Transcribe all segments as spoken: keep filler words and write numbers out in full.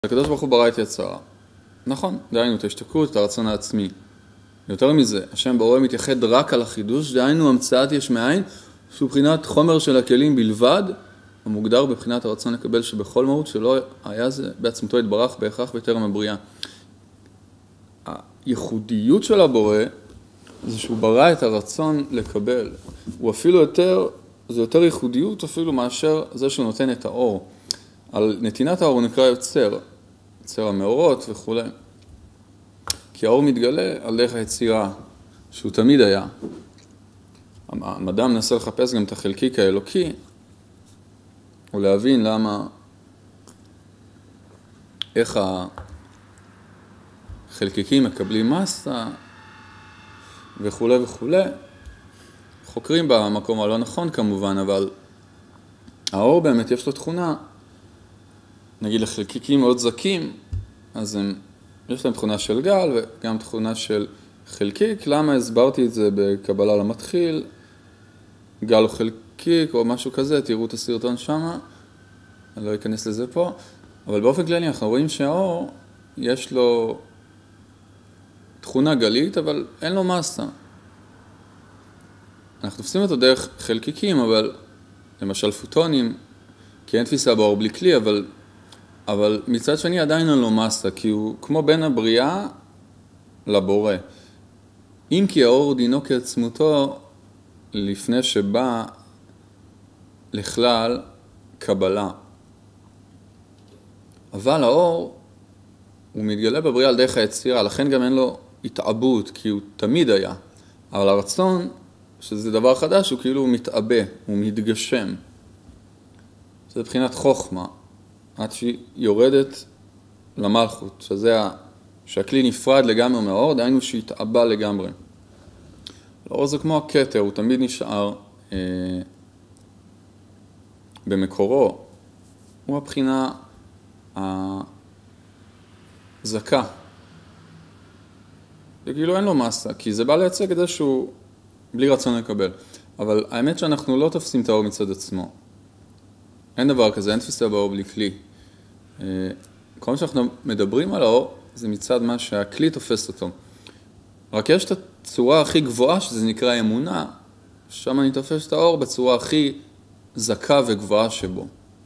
הקדוש ברוך הוא ברא את יצרה. נכון, דהיינו את ההשתקעות, את הרצון העצמי. יותר מזה, השם ברא מתייחד רק על החידוש, דהיינו המצאת יש מאין, שהוא בחינת חומר של הכלים בלבד, המוגדר בבחינת הרצון לקבל שבכל מהות שלא היה זה בעצמתו התברך בהכרח בטרם הבריאה. הייחודיות של הבורא זה שהוא ברא את הרצון לקבל. הוא אפילו יותר, זה יותר ייחודיות אפילו מאשר זה שהוא נותן את האור. על נתינת האור הוא נקרא יוצר, יוצר המאורות וכו'. כי האור מתגלה על דרך היצירה, שהוא תמיד היה. המדע מנסה לחפש גם את החלקיק האלוקי, ולהבין למה, איך החלקיקים מקבלים מסה, וכו' וכו'. חוקרים במקום הלא נכון כמובן, אבל האור באמת יש לו תכונה, נגיד לחלקיקים מאוד זקים, אז הם, יש להם תכונה של גל וגם תכונה של חלקיק. למה הסברתי את זה בקבלה למתחיל, גל או חלקיק או משהו כזה, תראו את הסרטון שמה, אני לא אכנס לזה פה, אבל באופן כללי אנחנו רואים שהאור יש לו תכונה גלית, אבל אין לו מסה. אנחנו תופסים אותו דרך חלקיקים, אבל למשל פוטונים, כי אין תפיסה באור בלי כלי, אבל, אבל מצד שני עדיין אין לו מסה, כי הוא כמו בין הבריאה לבורא. אם כי האור דינו כעצמותו לפני שבא לכלל קבלה. אבל האור הוא מתגלה בבריאה על דרך היצירה, לכן גם אין לו התעבות, כי הוא תמיד היה. אבל הרצון, שזה דבר חדש, הוא כאילו מתעבה, הוא מתגשם. זה בחינת חוכמה, עד שהיא יורדת למלכות, שזה שהכלי נפרד לגמרי מהאור, דהיינו שהתעבה לגמרי. האור זה כמו הכתר, הוא תמיד נשאר אה, במקורו. הוא הבחינה הזקה. וכאילו אין לו מסה, כי זה בא לייצג את זה שהוא בלי רצון לקבל. אבל האמת שאנחנו לא תופסים את האור מצד עצמו. אין דבר כזה, אין תפיסה באור בלי כלי. כל מה שאנחנו מדברים על האור, זה מצד מה שהכלי תופס אותו. רק יש את הצורה הכי גבוהה, שזה נקרא אמונה, שם אני תופס את האור בצורה הכי זקה וגבוהה שבו.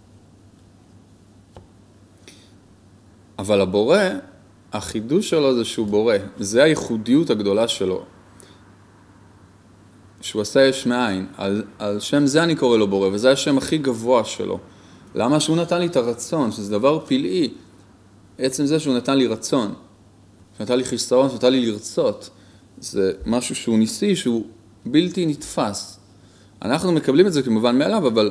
אבל הבורא, החידוש שלו זה שהוא בורא. זה הייחודיות הגדולה שלו. שהוא עשה יש מאין. על, על שם זה אני קורא לו בורא, וזה השם הכי גבוה שלו. למה? שהוא נתן לי את הרצון, שזה דבר פלאי. עצם זה שהוא נתן לי רצון, שנתן לי חיסרון, שנתן לי לרצות. זה משהו שהוא ניסי, שהוא בלתי נתפס. אנחנו מקבלים את זה כמובן מאליו, אבל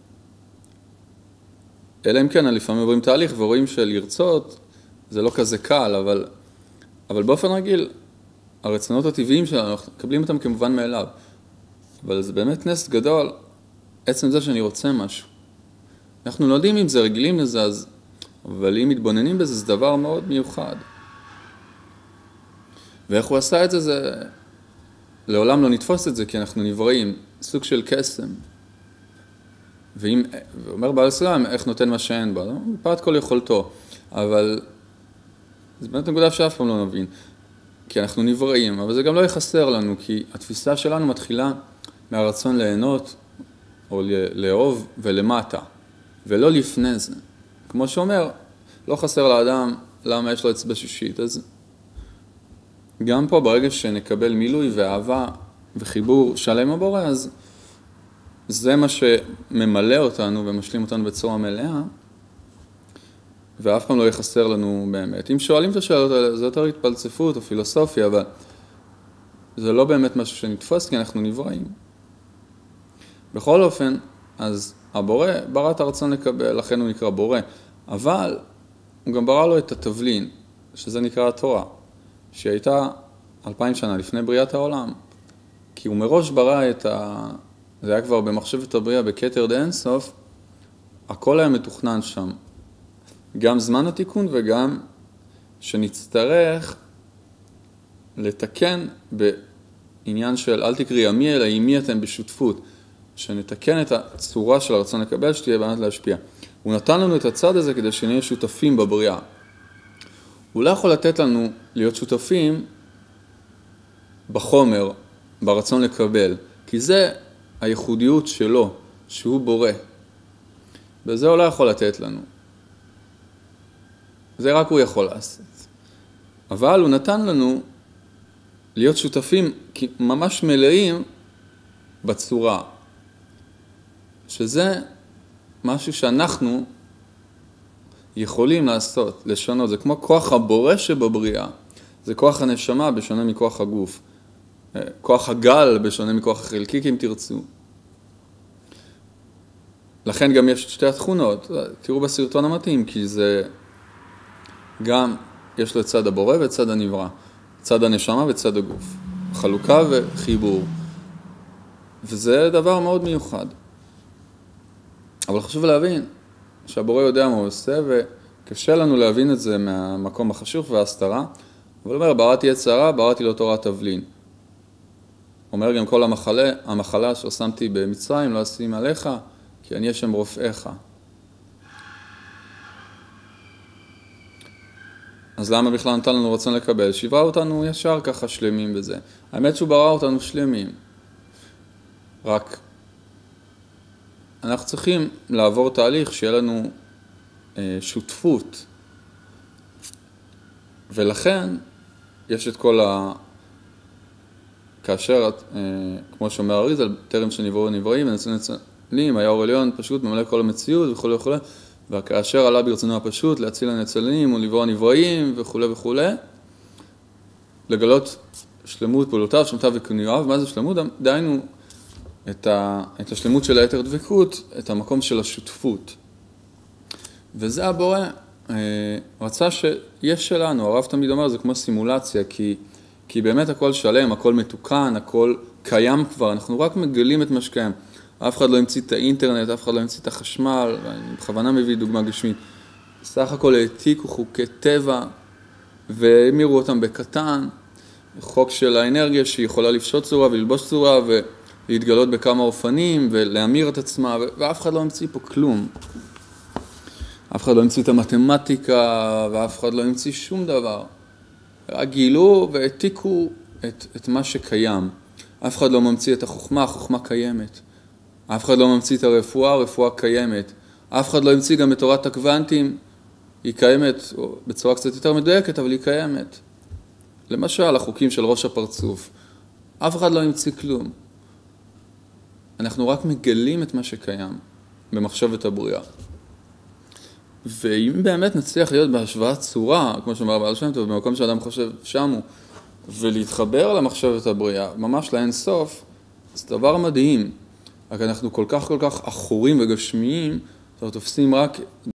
אלא אם כן, לפעמים עוברים תהליך ורואים שלרצות זה לא כזה קל, אבל, אבל באופן רגיל, הרצונות הטבעיים שלנו, אנחנו מקבלים אותם כמובן מאליו. אבל זה באמת נס גדול, עצם זה שאני רוצה משהו. אנחנו לא יודעים אם זה רגילים לזה, אז, אבל אם מתבוננים בזה, זה דבר מאוד מיוחד. ואיך הוא עשה את זה, זה לעולם לא נתפוס את זה, כי אנחנו נבראים, סוג של קסם. ואם, ואומר בעל הסולם, איך נותן מה שאין בה? הוא פעד כל יכולתו. אבל זה באמת נקודה שאף פעם לא נבין. כי אנחנו נבראים, אבל זה גם לא יחסר לנו, כי התפיסה שלנו מתחילה מהרצון ליהנות, או לאהוב ולמטה, ולא לפני זה. כמו שאומר, לא חסר לאדם למה יש לו אצבע שישית. אז גם פה ברגע שנקבל מילוי ואהבה וחיבור שלם הבורא, אז זה מה שממלא אותנו ומשלים אותנו בצורה מלאה, ואף פעם לא יחסר לנו באמת. אם שואלים את השאלות האלה, זה יותר התפלצפות או פילוסופיה, אבל זה לא באמת משהו שנתפוס, כי אנחנו נבראים. בכל אופן, אז הבורא ברא את הרצון לקבל, לכן הוא נקרא בורא, אבל הוא גם ברא לו את התבלין, שזה נקרא התורה, שהייתה אלפיים שנה לפני בריאת העולם, כי הוא מראש ברא את ה... זה היה כבר במחשבת הבריאה, בכתר דה אינסוף, הכל היה מתוכנן שם. גם זמן התיקון וגם שנצטרך לתקן בעניין של אל תקרי עמי אלא עמי אתם בשותפות, שנתקן את הצורה של הרצון לקבל שתהיה באמת להשפיע. הוא נתן לנו את הצד הזה כדי שנהיה שותפים בבריאה. הוא לא יכול לתת לנו להיות שותפים בחומר, ברצון לקבל, כי זה הייחודיות שלו, שהוא בורא. וזה הוא לא יכול לתת לנו. זה רק הוא יכול לעשות. אבל הוא נתן לנו להיות שותפים ממש מלאים בצורה, שזה משהו שאנחנו יכולים לעשות, לשנות. זה כמו כוח הבורא שבבריאה. זה כוח הנשמה בשונה מכוח הגוף. כוח הגל בשונה מכוח החלקיק, אם תרצו. לכן גם יש שתי התכונות. תראו בסרטון המתאים, כי זה גם יש לו את צד הבורא ואת צד הנברא. צד הנשמה וצד הגוף. חלוקה וחיבור. וזה דבר מאוד מיוחד. אבל חשוב להבין שהבורא יודע מה הוא עושה, וקשה לנו להבין את זה מהמקום החשוך וההסתרה. אבל הוא אומר, בראתי יצר הרע, בראתי לו תורת תבלין. אומר גם כל המחלה, המחלה ששמתי במצרים, לא אשים עליך, כי אני השם רופאיך. אז למה בכלל נתן לנו רצון לקבל? שיברא אותנו ישר ככה שלמים בזה. האמת שהוא ברא אותנו שלמים. רק אנחנו צריכים לעבור תהליך שיהיה לנו אה, שותפות. ולכן יש את כל ה... כאשר, אה, כמו שאומר אריזל, טרם שנבראו נבראים, ונצאו נצלים, היה אור עליון פשוט ממלא כל המציאות וכו' וכו'. וכאשר עלה ברצונו הפשוט להציל הנצלים ולברוא הנבראים וכו' וכו'. לגלות שלמות פעולותיו, שלמותיו וקניויו. מה זה שלמות? דהיינו את, ה, את השלמות של היתר דבקות, את המקום של השותפות. וזה הבורא. אה, רצה שיש שלנו, הרב תמיד אומר, זה כמו סימולציה, כי, כי באמת הכל שלם, הכל מתוקן, הכל קיים כבר, אנחנו רק מגלים את מה שקיים. אף אחד לא המציא את האינטרנט, אף אחד לא המציא את החשמל, אני בכוונה מביא דוגמה גשמית. סך הכל העתיקו חוקי טבע, והמירו אותם בקטן, חוק של האנרגיה שהיא יכולה לפשוט צורה וללבוש צורה, ולהתגלות בכמה אופנים, ולהמיר את עצמה, ואף אחד לא המציא פה כלום. אף אחד לא המציא את המתמטיקה, ואף אחד לא המציא שום דבר. רק גילו והעתיקו את, את מה שקיים. אף אחד לא ממציא את החוכמה, החוכמה קיימת. אף אחד לא ממציא את הרפואה, הרפואה קיימת. אף אחד לא המציא גם את תורת הקוונטים, היא קיימת בצורה קצת יותר מדויקת, אבל היא קיימת. למשל, החוקים של ראש הפרצוף. אף אחד לא המציא כלום. אנחנו רק מגלים את מה שקיים במחשבת הבריאה. ואם באמת נצליח להיות בהשוואת צורה, כמו שאומר בעל שם טוב, במקום שאדם חושב שמו, ולהתחבר למחשבת הבריאה, ממש לאין סוף, זה דבר מדהים. רק אנחנו כל כך כל כך אחורים וגשמיים, אנחנו תופסים רק